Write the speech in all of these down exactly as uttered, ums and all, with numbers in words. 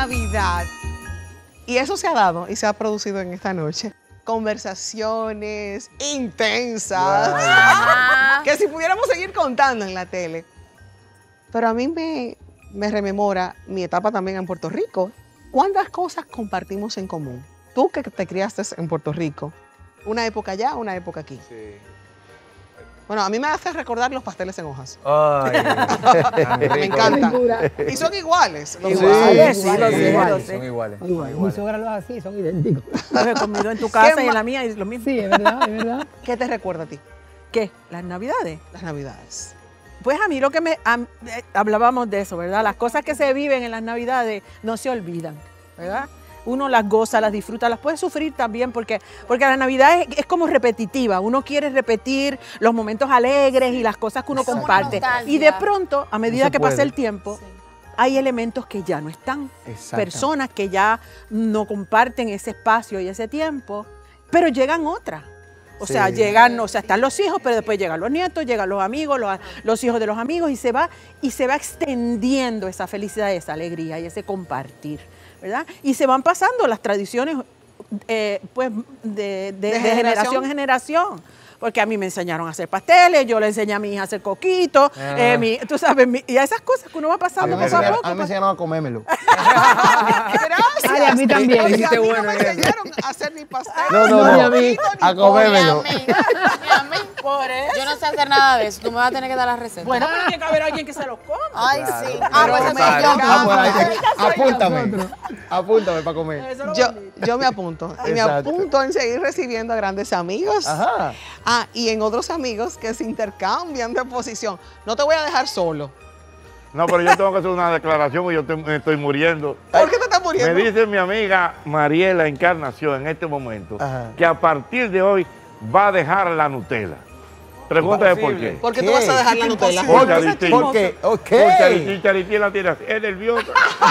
Navidad. Y eso se ha dado y se ha producido en esta noche. Conversaciones intensas, wow. que si pudiéramos seguir contando en la tele. Pero a mí me, me rememora mi etapa también en Puerto Rico. ¿Cuántas cosas compartimos en común? Tú que te criaste en Puerto Rico, una época allá, una época aquí. Sí. Bueno, a mí me hace recordar los pasteles en hojas. Ay, me encanta. Y son iguales. Los iguales, sí, los iguales. Son iguales. Mi suegra los así, son idénticos. Los he comido en tu casa y en la mía y lo mismo. Sí, es verdad, es verdad. ¿Qué te recuerda a ti? ¿Qué? ¿Las Navidades? Las Navidades. Pues a mí lo que me... A, eh, hablábamos de eso, ¿verdad? Las cosas que se viven en las Navidades no se olvidan, ¿verdad? Uno las goza, las disfruta, las puede sufrir también porque, porque la Navidad es, es como repetitiva. Uno quiere repetir los momentos alegres y las cosas que uno Exacto. comparte. Y de pronto, a medida no que puede. pasa el tiempo, sí. hay elementos que ya no están. Exacto. Personas que ya no comparten ese espacio y ese tiempo, pero llegan otras. O sí. sea, llegan, o sea, están los hijos, pero después llegan los nietos, llegan los amigos, los, los hijos de los amigos y se va, y se va extendiendo esa felicidad, esa alegría y ese compartir. ¿Verdad? Y se van pasando las tradiciones eh, pues, de, de, de, de generación en generación. Porque a mí me enseñaron a hacer pasteles, yo le enseñé a mi hija a hacer coquitos, ah. eh, mi, tú sabes, mi, y a esas cosas que uno va pasando a poco a poco. A mí me enseñaron a comérmelo. Gracias. Ay, a mí también. Oye, a mí bueno, no me enseñaron a hacer ni pastel. No, no, no, no. A, mí, a comérmelo. Ni a mí, ni a mí. Por eso. Yo no sé hacer nada de eso, tú me vas a tener que dar la receta. Bueno, pero tiene que haber alguien que se los coma. Ay, claro. sí. Ah, pues eso Apúntame. Apúntame para comer. Yo, yo me apunto. Y me apunto en seguir recibiendo a grandes amigos. Ajá. Ah, y en otros amigos que se intercambian de posición. No te voy a dejar solo. No, pero yo tengo que hacer una declaración y yo te, me estoy muriendo. ¿Por qué te estás muriendo? Me dice mi amiga Mariela Encarnación en este momento Ajá. que a partir de hoy va a dejar la Nutella. Pregúntame por qué. ¿Por qué tú vas a dejar la Nutella? Por Charitín. ¿Por qué? Ok. Por Charitín, Charitín la tiene así. Es nerviosa.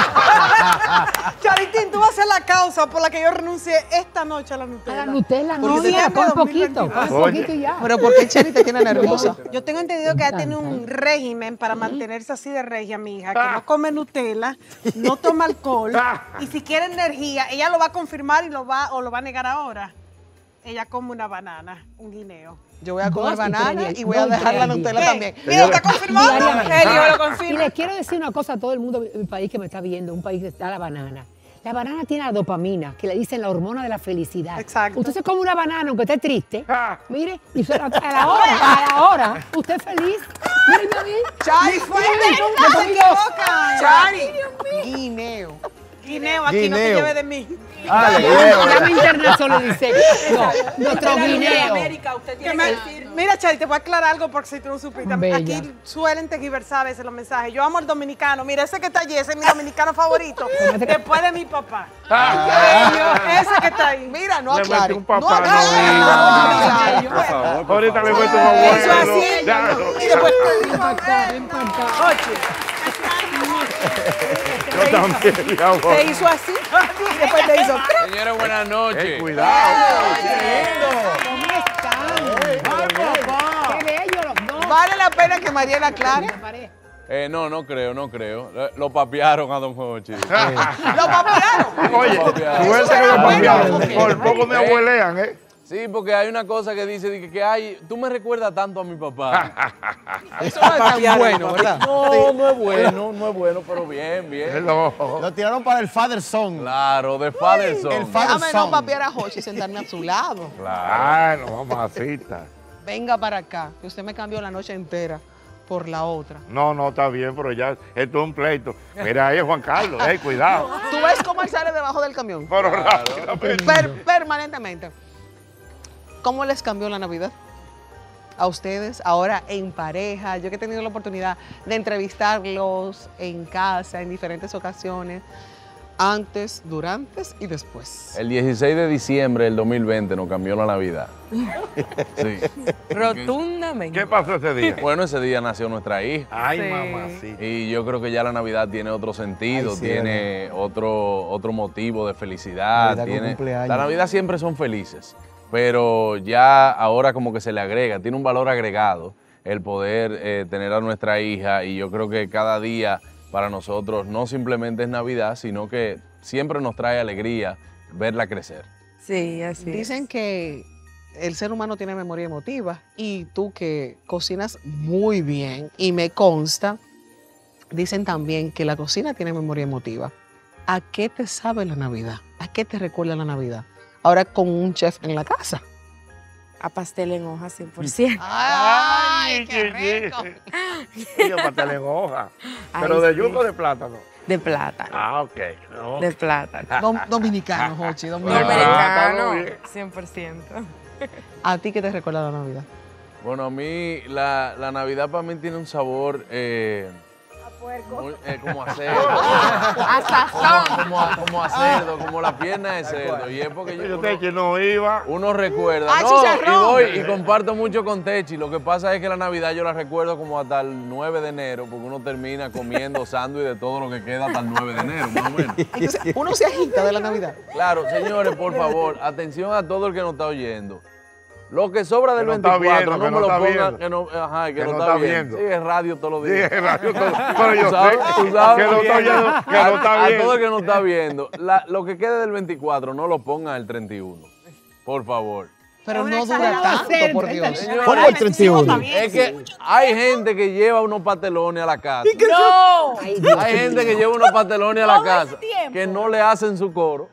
Charitín, tú vas a ser la causa por la que yo renuncié esta noche a la Nutella. A la Nutella, no, no, con poquito, con poquito y ya. Pero ¿por qué Chari te tiene nerviosa? Yo tengo entendido que ella tiene un régimen para mantenerse así de regia, mi hija, que no come Nutella, no toma alcohol, y si quiere energía, ella lo va a confirmar y lo va, o lo va a negar ahora. Ella come una banana, un guineo. Yo voy a comer dos banana y, y voy a dejar la Nutella ¿Qué? también. Mira, está confirmado. Elio lo confirma. Y les quiero decir una cosa a todo el mundo, mi país que me está viendo, un país que está la banana. La banana tiene la dopamina, que le dicen la hormona de la felicidad. Exacto. Usted se come una banana aunque esté triste, mire, y a la hora, a la hora, usted es feliz. Mire, a mí. Chari, fue. No se equivocan. Chari. Guineo. Guineo, aquí Guineo. No te lleve de mí. Ah, guineo. Ya me internacionalicé. No, nuestro guineo. América, usted tiene que decir. Mira, Chari, te voy a aclarar algo por si tú no supiste. Bella. Aquí suelen tergiversar a veces los mensajes. Yo amo al dominicano. Mira, ese que está allí, ese es mi dominicano favorito. Después de mi papá. Ah. Ese que está ahí. Mira, no aclare. Un papá, no, no, por favor. Ahorita le meto un abuelo. Y después Yo también, mi amor. Te hizo así y después te hizo. Señores, buenas noches. Eh, cuidado. ¿Cómo están? Qué bello los dos. ¿Vale la pena que Mariela aclare? Eh, no, no creo, no creo. Lo papearon a don Jochi. ¿Lo papearon? Oye, suerte que lo papearon. Por poco me abuelean, ¿eh? Sí, porque hay una cosa que dice que, que hay, tú me recuerdas tanto a mi papá. Eso no es tan bueno, ¿verdad? No, no es bueno, no es bueno, pero bien, bien. Lo, lo tiraron para el father son. Claro, de father son. El father Déjame son. no papear a Jochi y sentarme a su lado. Claro, mamacita. Venga para acá, que usted me cambió la noche entera por la otra. No, no, está bien, pero ya, esto es un pleito. Mira, ahí es Juan Carlos, hey, cuidado. ¿Tú ves cómo él sale debajo del camión? Pero rápidamente. Per permanentemente. ¿Cómo les cambió la Navidad? A ustedes, ahora en pareja. Yo que he tenido la oportunidad de entrevistarlos en casa en diferentes ocasiones, antes, durante y después. El dieciséis de diciembre del dos mil veinte nos cambió la Navidad. Sí. Rotundamente. ¿Qué pasó ese día? Bueno, ese día nació nuestra hija. Ay, Sí. mamá, sí. Y yo creo que ya la Navidad tiene otro sentido, Ay, sí, tiene otro, otro motivo de felicidad. Navidad con Tiene, cumpleaños. la Navidad siempre son felices, pero ya ahora como que se le agrega, tiene un valor agregado el poder eh, tener a nuestra hija y yo creo que cada día para nosotros no simplemente es Navidad, sino que siempre nos trae alegría verla crecer. Sí, así es. Dicen que el ser humano tiene memoria emotiva y tú que cocinas muy bien y me consta, dicen también que la cocina tiene memoria emotiva. ¿A qué te sabe la Navidad? ¿A qué te recuerda la Navidad? Ahora con un chef en la casa. A pastel en hoja, cien por ciento. ¡Ay, qué rico! Y yo pastel en hoja. Pero de yuca o de plátano. De plátano. Ah, ok. No. De plátano. Dom- dominicano, Jochi, dominicano. Dominicano, bien. cien por ciento. ¿A ti qué te recuerda la Navidad? Bueno, a mí la, la Navidad para mí tiene un sabor eh, muy, eh, como a cerdo. A sazón. Como a, como a cerdo, como la pierna de cerdo. Y es porque yo, Yo uno, sé que no iba. uno recuerda. ¡Ah, No, y chicharrón! voy y comparto mucho con Techi. Lo que pasa es que la Navidad yo la recuerdo como hasta el nueve de enero, porque uno termina comiendo sándwich de todo lo que queda hasta el nueve de enero, más o menos. Entonces, uno se agita de la Navidad. Claro, señores, por favor, atención a todo el que nos está oyendo. Lo que sobra del Que no está veinticuatro, viendo, no que me no lo está pongan, viendo. que no, ajá, que Que no no está está viendo. viendo. Sí, es radio todos los Sí, días. es radio todo. Pero yo Tú sabes, sé tú sabes que lo bien. está oyendo, que lo está A- A viendo. todo el que no está viendo, la- lo que quede del veinticuatro, no lo pongan el treinta y uno. Por favor. Pero Es una no dura exageración. tanto, por Dios. Señores, ¿Cómo el treinta y uno? es que hay gente que lleva unos pastelones a la casa. ¡No! Hay gente que lleva unos pastelones a la casa que no le hacen su coro.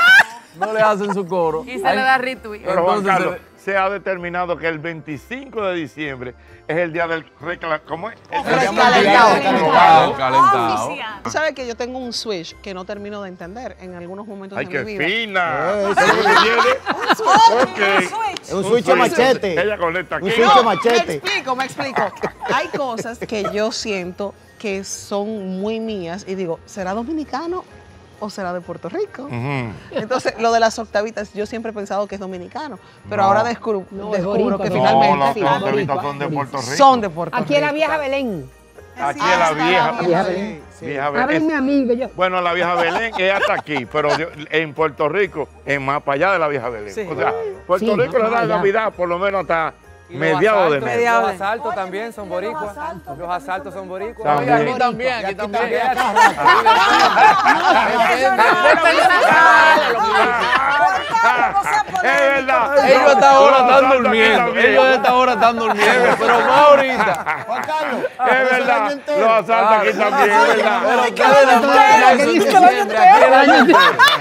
No le hacen su coro. Y se Hay- le da retweet. Pero Juan Entonces, Carlos, se ha determinado que el veinticinco de diciembre es el día del recla... ¿Cómo es? El día Recalentado. mundial del Calentado, calentado. calentado. Tú sabes que yo tengo un switch que no termino de entender en algunos momentos Ay, de qué mi vida. fina. Eh, ¿Eso es lo que tiene? Ok. Es un switch de machete. Ella conecta aquí. Un switch de Me machete. explico, me explico. Hay cosas que yo siento que son muy mías y digo, ¿será dominicano o será de Puerto Rico? Ujú. Entonces, lo de las octavitas, yo siempre he pensado que es dominicano, pero No. ahora descubro, No, es descubro boricua, que no, No, finalmente las sí, octavitas boricua, son de Puerto Rico. son de Puerto Aquí es la Rico. vieja Belén. Aquí es la vieja. La vieja Belén. Vieja Belén. Háblenme a mí, que yo. Bueno, la vieja Belén es hasta aquí, pero de- en Puerto Rico es más para allá de la vieja Belén. O sea, Puerto Sí, Rico le más da allá. Navidad por lo menos hasta Y los mediados de asaltos- mes. Mediados Los de- asaltos también son boricuas. Los asaltos son boricuas. También. Oye, aquí también, aquí también. Es verdad. Ellos a esta hora Los están asaltos aquí durmiendo. también. Ellos a esta hora están durmiendo. Pero más ahorita. Juan Carlos. Es verdad. Los asaltos aquí también, es verdad. Pero qué de la madre eso en diciembre. Aquí el año entero.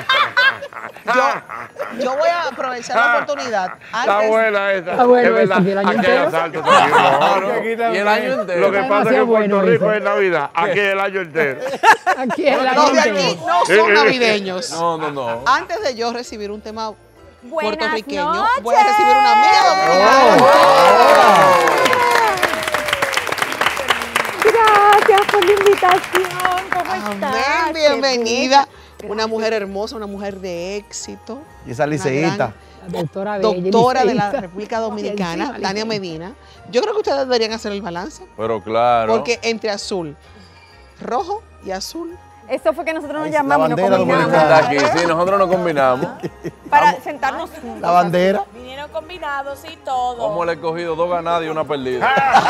Yo, yo voy a aprovechar la oportunidad. Está Antes, buena esa. Está bueno es verdad. eso, que el año Aquí hay entero. asaltos también. Claro. Y el año entero. Lo que pasa es que demasiado en Puerto bueno Rico eso. es Navidad. Aquí es el año entero. Aquí es la los de gente. aquí no son navideños. No, no, no. Antes de yo recibir un tema Buenas puertorriqueño, noches. voy a recibir una amiga dominicana. Gracias por la invitación. ¿Cómo estás? Amén, bienvenida. Una mujer hermosa, una mujer de éxito. Y esa liceíta. La doctora Bella, Doctora de la liceísta. República Dominicana, Encima, Tania Medina. Yo creo que ustedes deberían hacer el balance. Pero claro. Porque entre azul, rojo y azul. Eso fue que nosotros nos Ahí sí, la llamamos, nos bandera combinamos Está aquí, sí, nosotros nos combinamos. para sentarnos juntos. La bandera. Vinieron combinados y todo. Como le he cogido dos ganadas y una perdida.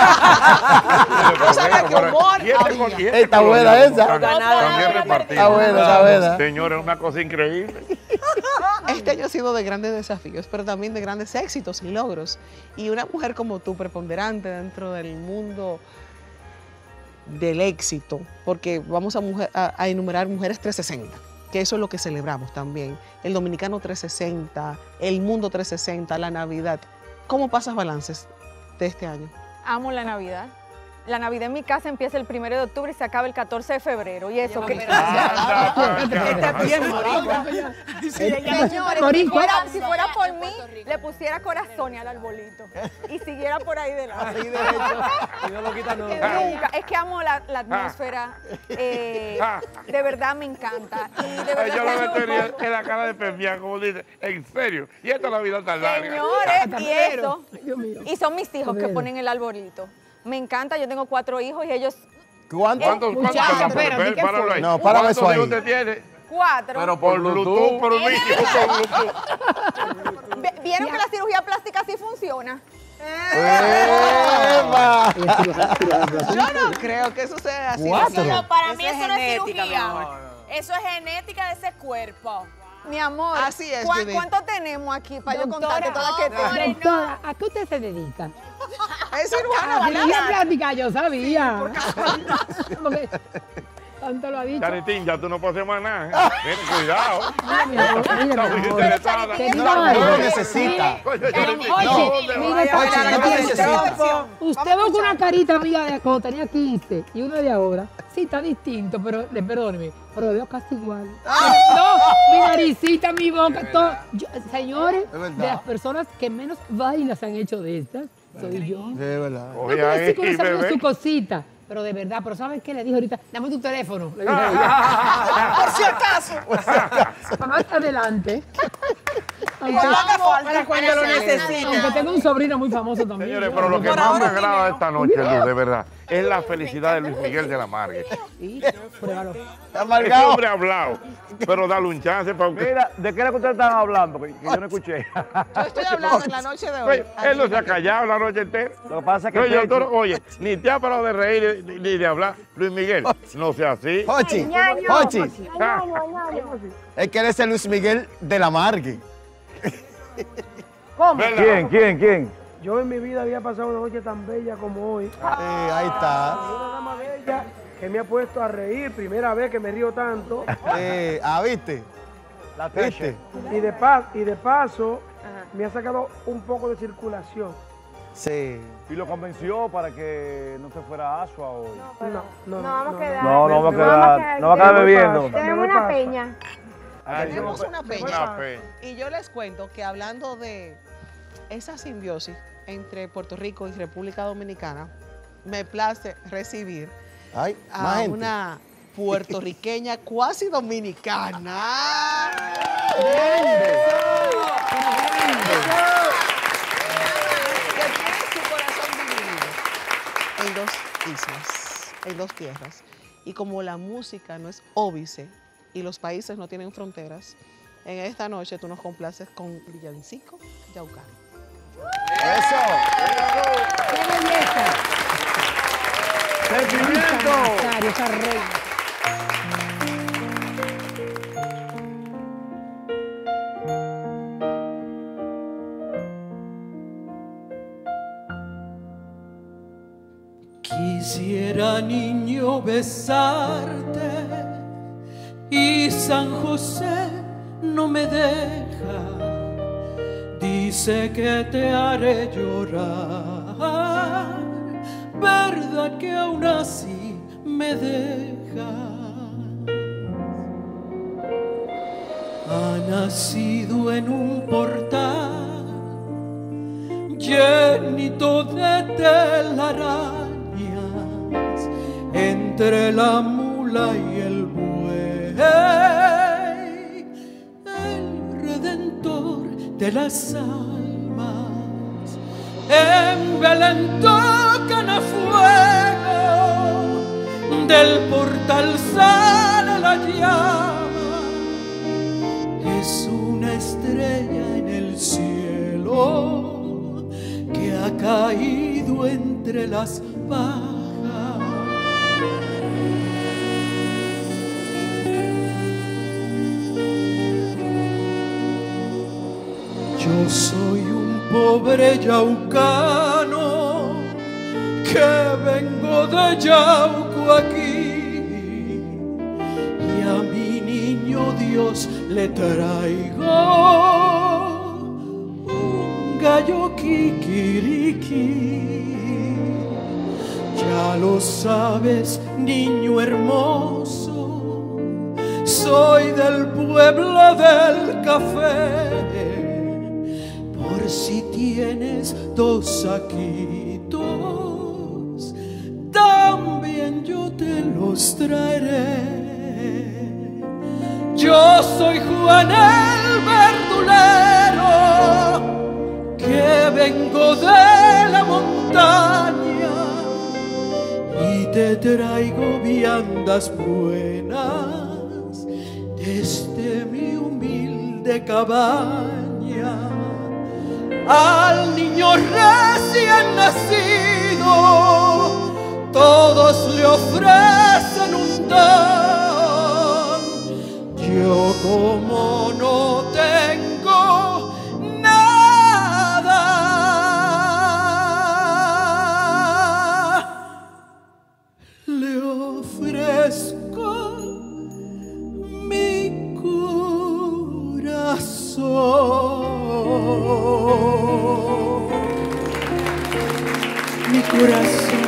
O sea, que humor Y este había. con- y este Está con- buena esa. También también repartido. Está buena, está buena. Señores, una cosa increíble. Este año ha sido de grandes desafíos, pero también de grandes éxitos y logros. Y una mujer como tú, preponderante dentro del mundo del éxito, porque vamos a, mujer- a- a enumerar mujeres trescientos sesenta, que eso es lo que celebramos también. El dominicano trescientos sesenta, el mundo trescientos sesenta, la Navidad. ¿Cómo pasas balances de este año? Amo la Navidad. La Navidad en mi casa empieza el primero de octubre y se acaba el catorce de febrero. Y eso que... Está bien, Señores, si Boricua. fuera, si fuera por mí, le pusiera corazones al arbolito y siguiera por ahí de lado. Y no lo quitan Que nunca. nunca. Es que amo la, la atmósfera. eh, de verdad me encanta. Y de Ay, verdad yo lo que- metería en la cara de Pembián, como dice, en serio. Y esta Navidad tan larga. Señores, y eso. Dios mío. Y son mis hijos que Pero. ponen el arbolito. Me encanta, yo tengo cuatro hijos y ellos ¿Cuánto? ¿Cuántos? Muchacha, cuántos- espérate, Espera, ¿qué páralo fue? ahí. No, párame ¿Cuántos eso ahí. hijos usted tiene? cuatro. Pero Por por Bluetooth, Bluetooth. por mí, por Bluetooth. Ve- ¿Vieron que la cirugía plástica sí funciona? Yo no creo que eso sea así. Pero para mí Eso eso es no es genética, mi cirugía. amor. Eso es genética de ese cuerpo. Mi amor, Así es, ¿cuá- Judith. ¿cuánto tenemos aquí para yo Doctora, contarte todas las que doctora, tengo? Doctora, ¿a qué usted se dedica? Es cirujano, Ah, ¿verdad? quería platicar, yo sabía. Porque tanto lo ha dicho. Charitín, ya tú no puedes hacer más nada. Ten cuidado. Mira, mi amor, mira, mi Está amor. muy interesada. Te digo No, no algo. lo necesita. Coño, Pero, Charitín, oye, no, ¿dónde mire, vas? esa Oye, cara no lo que tiene. necesita. Usted ve con una carita amiga de cuando tenía quince y uno de ahora. Sí, está distinto, pero le- perdóneme, pero lo veo casi igual. No, mi naricita, mi boca, todo. Yo- señores, Es verdad. de las personas que menos vainas han hecho de estas, soy yo. Sí, es verdad. No, Oye, pero ahí, sí que uno sabe bebé. su cosita. Pero de verdad, pero ¿sabes qué le dije ahorita? Dame tu teléfono. Le dije a ella. Por si acaso. Para más adelante. Aunque, Para cuando lo necesite. aunque tengo un sobrino muy famoso también. Señores, ¿no? pero lo que Por más ahora me agrada de esta noche, Luz, de verdad, es la felicidad de Luis Miguel de la Margue. Sí, pruébalo. Está Este amargado. hombre ha hablado, pero dale un chance para que... Mira, ¿de qué era que ustedes estaban hablando? Que, que yo no escuché. Yo estoy hablando en la noche de hoy. Oye, él no se ha callado la noche entera. Lo que pasa es que Oye, Techi- tú no- oye, ni te ha parado de reír ni, ni de hablar. Luis Miguel, no sea así. Hochi, Hochi, Ah, es que eres el Luis Miguel de la Margue. ¿verdad? ¿Quién, quién, quién? Yo en mi vida había pasado una noche tan bella como hoy. Eh, ahí está. Una dama bella que me ha puesto a reír, primera vez que me río tanto. Eh, ah, ¿viste? La ¿Viste? Y de, pa- y de paso, me ha sacado un poco de circulación. Sí. Y lo convenció para que no se fuera a Asua hoy. No, no, no. No vamos a quedar. No, no va a Me- quedar, no va a quedar me bebiendo. pasa, Tenemos me una pasa. peña. Ay, Tenemos una peña. Una pe- Y yo les cuento que hablando de esa simbiosis entre Puerto Rico y República Dominicana, me place recibir Ay, más a gente. una puertorriqueña cuasi dominicana. Que tiene su corazón dividido en dos islas, en dos tierras. Y como la música no es óbice y los países no tienen fronteras, en esta noche tú nos complaces con Villancico Yaucano. Eso. ¡Qué belleza! ¡Sentimiento! Nazario, esa reina. Quisiera, niño, besarte y San José no me deja. Dice que te haré llorar, verdad que aún así me deja. Ha nacido en un portal llenito de telarañas, entre la mula y el buey, el redentor de las almas. En Belén tocan a fuego, del portal sale la llama. Es una estrella en el cielo que ha caído entre las pajas. Yo soy un pobre yaucano que vengo de Yauco aquí, y a mi niño Dios le traigo un gallo kikiriki. Ya lo sabes, niño hermoso, soy del pueblo del café. Por si tienes dos saquitos, también yo te los traeré. Yo soy Juan el verdulero, que vengo de la montaña y te traigo viandas buenas desde mi humilde cabaña. al niño recién nacido, todos le ofrecen un don. Yo como no tengo nada, le ofrezco mi corazón, mi corazón.